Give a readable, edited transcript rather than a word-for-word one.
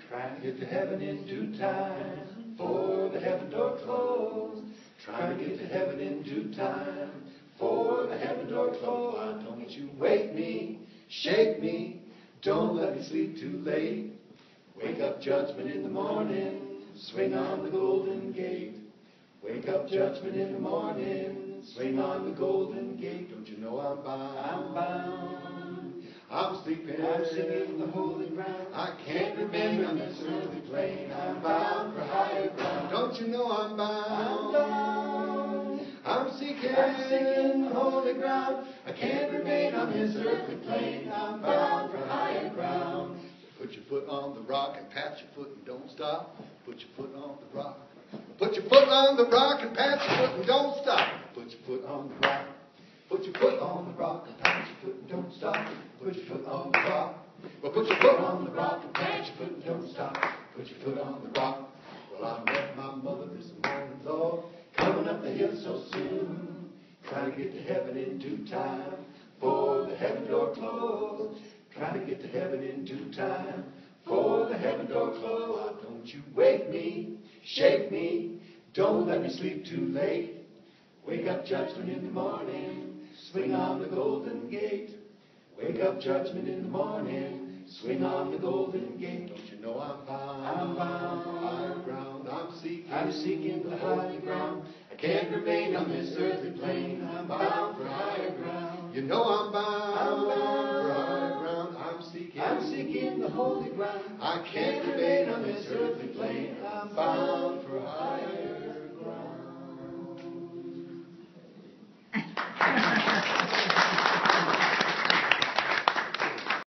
Trying to get to heaven in due time, for the heaven door closed. Trying to get to heaven in due time, for the heaven door closed. Why don't you wake me, shake me, don't let me sleep too late. Wake up, judgment in the morning, swing on the golden gate. Wake up, judgment in the morning, swing on the golden gate. Don't you know I'm bound? I'm bound. I'm sleeping, I'm singing the holy ground. I can't remain on this earthly plane. I'm bound for higher ground. Don't you know I'm bound? I'm bound. I'm seeking the holy ground. I can't remain on this earthly plane. I'm bound for higher ground. Put your foot on the rock and pat your foot and don't stop. Put your foot on the rock. Put your foot on the rock and pat your foot and don't stop. Put your foot on the rock. Put your foot on the rock and pat your foot and don't stop. Put your foot on the rock. Well, put your foot on the rock and pat your foot and don't stop. Put your foot on the rock. Well, I met my mother this morning, Lord, coming up the hill so soon. Trying to get to heaven in due time, for the heaven door closed. Trying to get to heaven in due time, for the heaven door closed. Why don't you wake me, shake me, don't let me sleep too late. Wake up, judgment in the morning, swing on the golden gate. Wake up, judgment in the morning, swing on the golden gate. Don't you know I'm bound? I'm bound for higher ground. I'm seeking the holy ground. I can't remain on this earthly plane. I'm bound for higher ground. You know I'm bound. I'm bound for higher ground. I'm seeking the holy ground. I can't remain on this earthly plane. I'm bound for higher ground.